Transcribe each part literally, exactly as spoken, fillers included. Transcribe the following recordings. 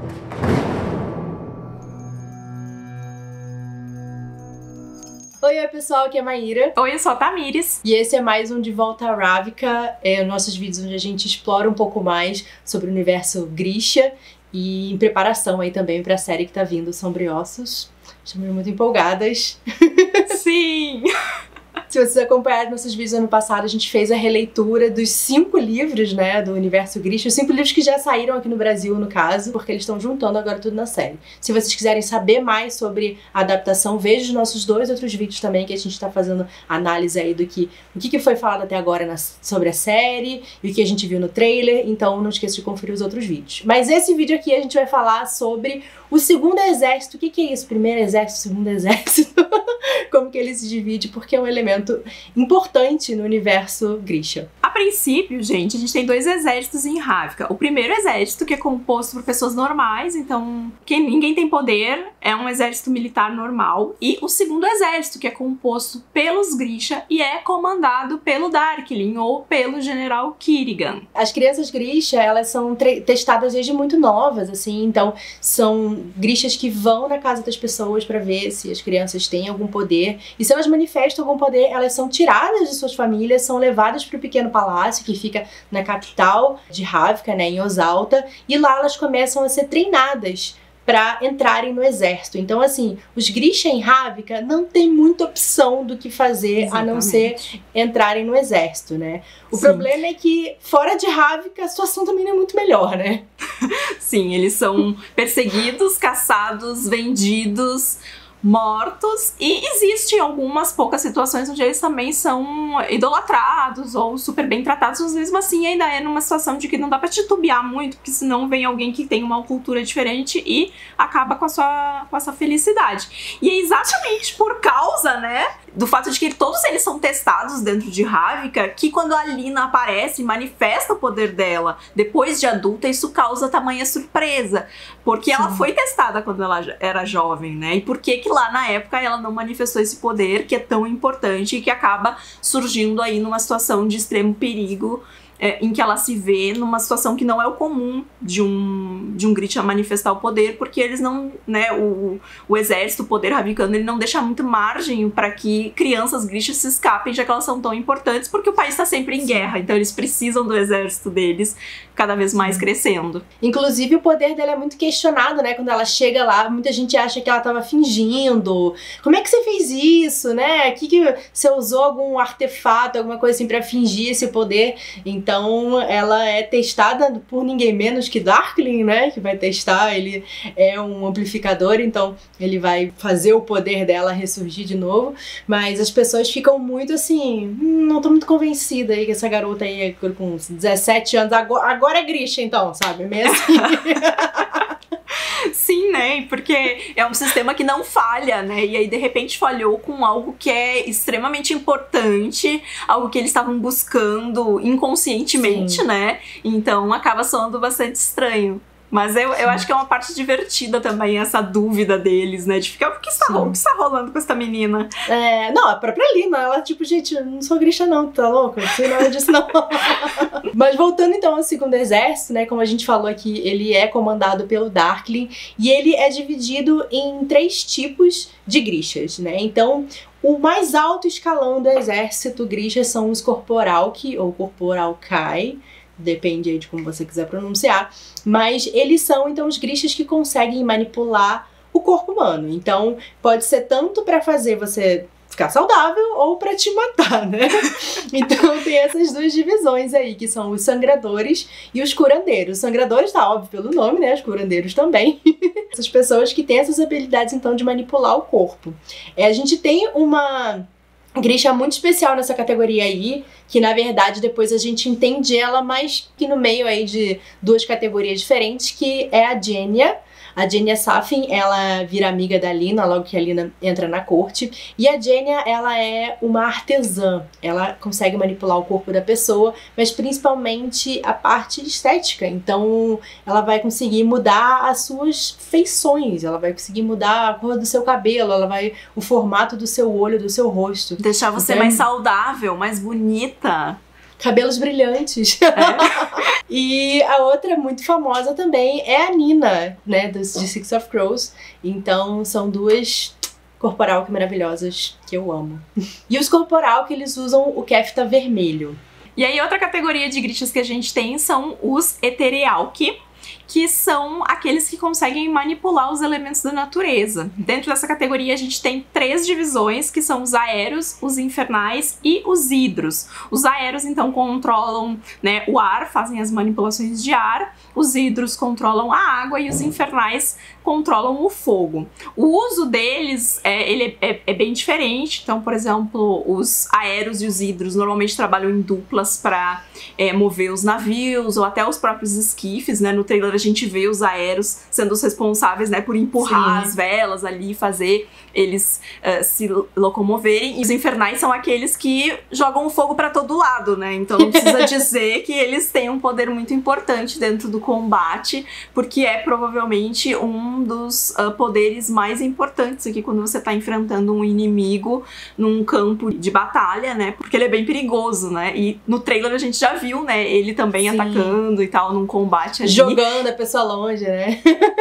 Oi, oi pessoal, aqui é a Maíra. Oi, eu sou a Tamires. E esse é mais um De Volta a Ravnica, é, nossos vídeos onde a gente explora um pouco mais sobre o universo Grisha e em preparação aí também pra série que tá vindo, Sombriossos. Estamos muito empolgadas. Sim! Se vocês acompanharam nossos vídeos ano passado, a gente fez a releitura dos cinco livros, né, do universo Grisha. Os cinco livros que já saíram aqui no Brasil, no caso, porque eles estão juntando agora tudo na série. Se vocês quiserem saber mais sobre a adaptação, veja os nossos dois outros vídeos também, que a gente tá fazendo análise aí do que, o que, que foi falado até agora na, sobre a série e o que a gente viu no trailer. Então não esqueça de conferir os outros vídeos. Mas esse vídeo aqui a gente vai falar sobre o segundo exército. O que, que é isso? Primeiro exército, segundo exército? Como que ele se divide, porque é um elemento importante no universo Grisha. A princípio, gente, a gente tem dois exércitos em Ravnica. O primeiro exército, que é composto por pessoas normais, então quem, ninguém tem poder, é um exército militar normal. E o segundo exército, que é composto pelos Grisha e é comandado pelo Darkling, ou pelo General Kirigan. As crianças Grisha, elas são testadas desde muito novas, assim, então são Grishas que vão na casa das pessoas pra ver se as crianças têm algum poder. E se elas manifestam algum poder, elas são tiradas de suas famílias, são levadas para o pequeno palácio que fica na capital de Ravnica, né, em Osalta, e lá elas começam a ser treinadas para entrarem no exército. Então, assim, os Grisha em Ravnica não tem muita opção do que fazer. Exatamente. A não ser entrarem no exército, né? O Sim. problema é que fora de Ravnica a situação também não é muito melhor, né? Sim, eles são perseguidos, caçados, vendidos, mortos, e existem algumas poucas situações onde eles também são idolatrados ou super bem tratados, mas mesmo assim ainda é numa situação de que não dá pra titubear muito, porque senão vem alguém que tem uma cultura diferente e acaba com a sua, com a sua felicidade. E é exatamente por causa, né, do fato de que todos eles são testados dentro de Ravnica, que quando a Lina aparece e manifesta o poder dela depois de adulta, isso causa tamanha surpresa, porque Sim. ela foi testada quando ela era jovem, né, e por que que lá na época ela não manifestou esse poder que é tão importante e que acaba surgindo aí numa situação de extremo perigo, é, em que ela se vê numa situação que não é o comum de um, de um Grisha manifestar o poder, porque eles não, né, o, o exército, o poder ravnicano, ele não deixa muito margem para que crianças Grishas se escapem, já que elas são tão importantes, porque o país está sempre em guerra, então eles precisam do exército deles cada vez mais crescendo. Inclusive o poder dela é muito questionado, né, quando ela chega lá, muita gente acha que ela estava fingindo. Como é que você fez isso, né? Que que você usou algum artefato, alguma coisa assim para fingir esse poder? Então Então ela é testada por ninguém menos que Darkling, né? Que vai testar, ele é um amplificador, então ele vai fazer o poder dela ressurgir de novo. Mas as pessoas ficam muito assim, hum, não tô muito convencida aí que essa garota aí com dezessete anos, agora, agora é Grisha então, sabe? Mesmo assim. Sim, né? Porque é um sistema que não falha, né? E aí, de repente, falhou com algo que é extremamente importante, algo que eles estavam buscando inconscientemente, Sim. né? Então, acaba soando bastante estranho. Mas eu, eu acho que é uma parte divertida também, essa dúvida deles, né? De ficar, o que está, o que está rolando com essa menina? É, não, a própria Lina, ela tipo, gente, eu não sou Grisha não, tá louco? Não sei nada disso não. Mas voltando então ao segundo exército, né? Como a gente falou aqui, ele é comandado pelo Darkling e ele é dividido em três tipos de Grishas, né? Então, o mais alto escalão do exército Grisha são os Corporalki, ou Corporalkai, depende aí de como você quiser pronunciar, mas eles são então os Grishas que conseguem manipular o corpo humano. Então pode ser tanto para fazer você ficar saudável ou para te matar, né? Então tem essas duas divisões aí, que são os sangradores e os curandeiros. Os sangradores tá óbvio pelo nome, né? Os curandeiros também. Essas pessoas que têm essas habilidades então de manipular o corpo. É, a gente tem uma Grisha muito especial nessa categoria aí, que na verdade depois a gente entende ela mais que no meio aí de duas categorias diferentes, que é a Genya. A Genya Safin, ela vira amiga da Lina logo que a Lina entra na corte. E a Genya, ela é uma artesã. Ela consegue manipular o corpo da pessoa, mas principalmente a parte estética. Então, ela vai conseguir mudar as suas feições. Ela vai conseguir mudar a cor do seu cabelo, ela vai o formato do seu olho, do seu rosto. Deixar você então, mais saudável, mais bonita. cabelos brilhantes. É. E a outra muito famosa também é a Nina, né, dos, de Six of Crows. Então são duas corporal que maravilhosas que eu amo. E os corporal que eles usam o kefta vermelho. E aí outra categoria de Grishas que a gente tem são os Eterealki, que são aqueles que conseguem manipular os elementos da natureza. Dentro dessa categoria a gente tem três divisões, que são os aéreos, os infernais e os hidros. Os aéreos, então, controlam, né, o ar, fazem as manipulações de ar, os hidros controlam a água e os infernais controlam o fogo. O uso deles, é, ele é, é bem diferente. Então, por exemplo, os aéreos e os hidros normalmente trabalham em duplas para é, mover os navios ou até os próprios esquifes, né? No trailer a gente vê os aéreos sendo os responsáveis, né, por empurrar Sim. as velas ali, fazer eles uh, se locomoverem. E os infernais são aqueles que jogam o fogo para todo lado, né? Então não precisa dizer que eles têm um poder muito importante dentro do combate, porque é provavelmente um dos uh, poderes mais importantes aqui quando você tá enfrentando um inimigo num campo de batalha, né? Porque ele é bem perigoso, né? E no trailer a gente já viu, né, ele também Sim. atacando e tal, num combate ali. Jogando a pessoa longe, né?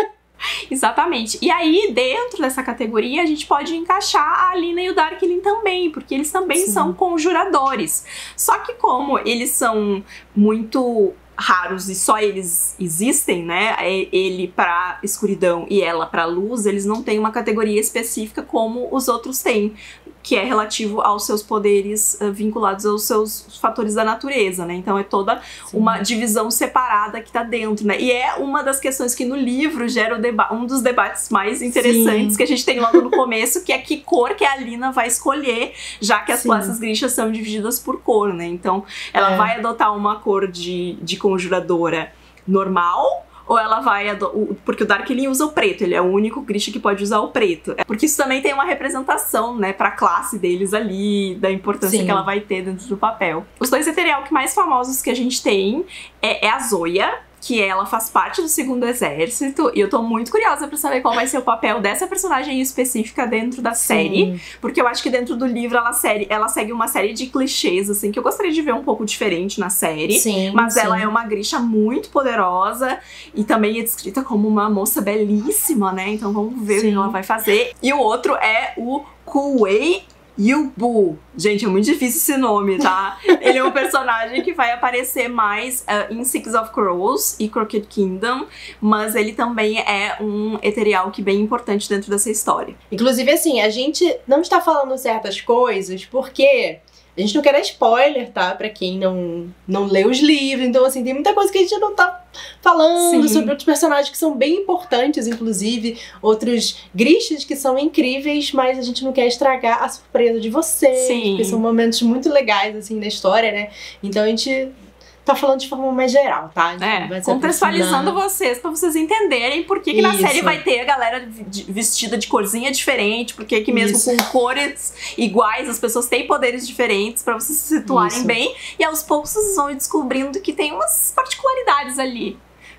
Exatamente. E aí, dentro dessa categoria, a gente pode encaixar a Alina e o Darklin também, porque eles também Sim. são conjuradores. Só que como eles são muito raros e só eles existem, né? Ele pra escuridão e ela pra luz, eles não têm uma categoria específica como os outros têm, que é relativo aos seus poderes uh, vinculados aos seus fatores da natureza, né? Então é toda Sim. uma divisão separada que tá dentro, né? E é uma das questões que no livro gera o deba- um dos debates mais interessantes Sim. que a gente tem logo no começo, que é que cor que a Alina vai escolher, já que as Sim. classes Grishas são divididas por cor, né? Então ela é. vai adotar uma cor de, de conjuradora normal, ou ela vai... Porque o Darklin usa o preto, ele é o único Grisha que pode usar o preto. Porque isso também tem uma representação, né, pra classe deles ali, da importância Sim. que ela vai ter dentro do papel. Os dois Eterealki mais famosos que a gente tem é, é a Zoya, que ela faz parte do segundo exército, e eu tô muito curiosa pra saber qual vai ser o papel dessa personagem específica dentro da série, Sim. porque eu acho que dentro do livro ela, série, ela segue uma série de clichês, assim, que eu gostaria de ver um pouco diferente na série, sim, mas sim. ela é uma Grisha muito poderosa, e também é descrita como uma moça belíssima, né, então vamos ver sim. o que ela vai fazer. E o outro é o Kuwei Yubu. Gente, é muito difícil esse nome, tá? Ele é um personagem que vai aparecer mais uh, em Six of Crows e Crooked Kingdom, mas ele também é um Eterealki bem importante dentro dessa história. Inclusive, assim, a gente não está falando certas coisas porque a gente não quer dar spoiler, tá? Pra quem não, não lê os livros. Então, assim, tem muita coisa que a gente não tá falando Sim. sobre outros personagens que são bem importantes, inclusive outros Grishas que são incríveis, mas a gente não quer estragar a surpresa de vocês, Sim. porque são momentos muito legais, assim, da história, né? Então a gente tá falando de forma mais geral, tá? É, contextualizando vocês, pra vocês entenderem por que, que na Isso. série vai ter a galera vestida de corzinha diferente, porque que mesmo Isso. com cores iguais, as pessoas têm poderes diferentes pra vocês se situarem Isso. bem, e aos poucos vocês vão descobrindo que tem umas particularidades ali.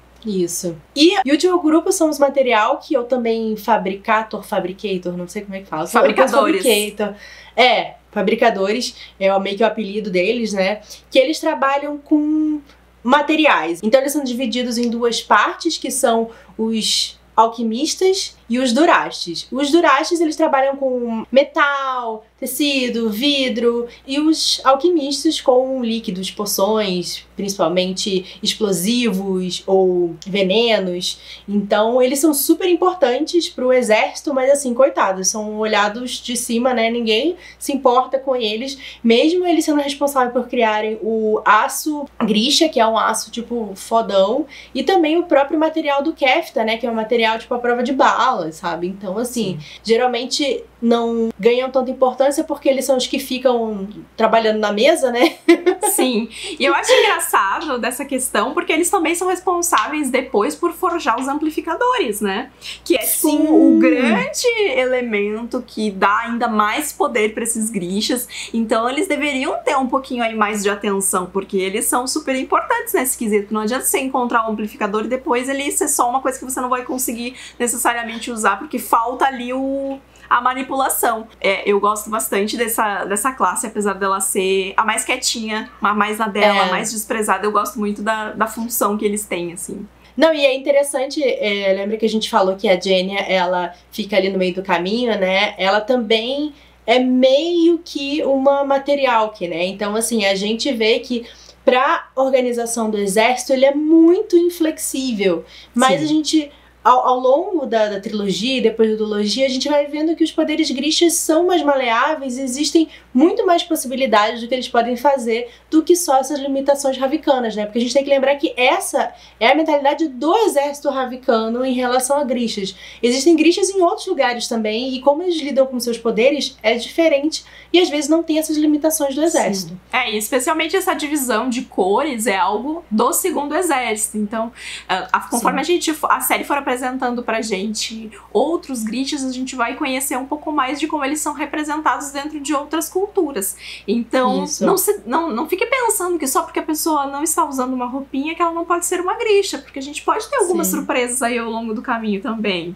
Isso. E, e o último grupo são os material que eu também fabricator, fabricator, não sei como é que fala. Fabricadores. Fabricator. É, fabricadores, é meio que o apelido deles, né? Que eles trabalham com materiais. Então eles são divididos em duas partes, que são os alquimistas e os durastes. Os durastes, eles trabalham com metal, tecido, vidro, e os alquimistas com líquidos, poções, principalmente explosivos ou venenos. Então, eles são super importantes pro exército, mas assim, coitados, são olhados de cima, né? Ninguém se importa com eles, mesmo eles sendo responsáveis por criarem o aço Grisha, que é um aço, tipo, fodão, e também o próprio material do kefta, né? Que é um material, tipo, a prova de bala, sabe? Então, assim, Sim. geralmente não ganham tanta importância porque eles são os que ficam trabalhando na mesa, né? Sim. E eu acho engraçado dessa questão porque eles também são responsáveis depois por forjar os amplificadores, né? Que é, tipo, o grande elemento que dá ainda mais poder pra esses Grishas. Então, eles deveriam ter um pouquinho aí mais de atenção, porque eles são super importantes nesse quesito. Não adianta você encontrar um amplificador e depois ele ser só uma coisa que você não vai conseguir necessariamente usar, porque falta ali o... a manipulação. É, eu gosto bastante dessa, dessa classe, apesar dela ser a mais quietinha, a mais na dela, é. a mais desprezada. Eu gosto muito da, da função que eles têm, assim. Não, e é interessante, é, lembra que a gente falou que a Genya, ela fica ali no meio do caminho, né? Ela também é meio que uma materialque, né? Então, assim, a gente vê que pra organização do exército, ele é muito inflexível. Mas Sim. a gente... Ao, ao longo da, da trilogia e depois da duologia, a gente vai vendo que os poderes Grishas são mais maleáveis e existem muito mais possibilidades do que eles podem fazer do que só essas limitações ravikanas, né? Porque a gente tem que lembrar que essa é a mentalidade do exército ravikano em relação a Grishas. Existem Grishas em outros lugares também e como eles lidam com seus poderes é diferente e às vezes não tem essas limitações do exército. Sim. É, e especialmente essa divisão de cores é algo do segundo exército. Então, a, conforme Sim. a gente a série for apresentando pra gente outros Grishas, a gente vai conhecer um pouco mais de como eles são representados dentro de outras culturas. Então, não, se, não, não fique pensando que só porque a pessoa não está usando uma roupinha que ela não pode ser uma Grisha, porque a gente pode ter algumas Sim. surpresas aí ao longo do caminho também.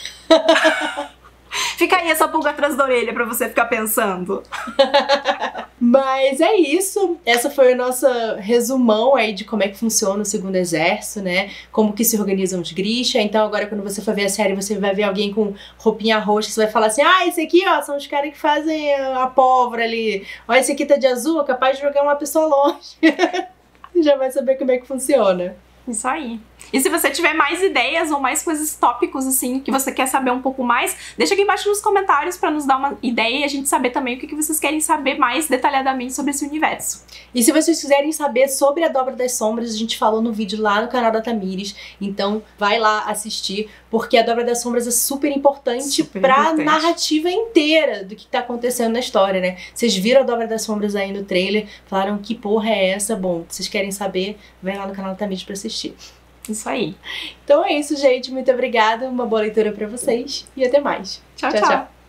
Fica aí essa pulga atrás da orelha pra você ficar pensando. Mas é isso. Essa foi o nosso resumão aí de como é que funciona o segundo exército, né? Como que se organizam os Grisha. Então agora quando você for ver a série, você vai ver alguém com roupinha roxa, você vai falar assim, ah, esse aqui, ó, são os caras que fazem a pólvora ali. Ó, esse aqui tá de azul, é capaz de jogar uma pessoa longe. Já vai saber como é que funciona. Isso aí. E se você tiver mais ideias ou mais coisas, tópicos, assim, que você quer saber um pouco mais, deixa aqui embaixo nos comentários pra nos dar uma ideia e a gente saber também o que vocês querem saber mais detalhadamente sobre esse universo. E se vocês quiserem saber sobre a Dobra das Sombras, a gente falou no vídeo lá no canal da Tamires, então vai lá assistir, porque a Dobra das Sombras é super importante super pra importante. narrativa inteira do que tá acontecendo na história, né? Vocês viram a Dobra das Sombras aí no trailer, falaram que porra é essa? Bom, vocês querem saber, vai lá no canal da Tamires pra assistir. Isso aí. Então é isso, gente. Muito obrigada. Uma boa leitura pra vocês. E até mais. Tchau, tchau. tchau. tchau.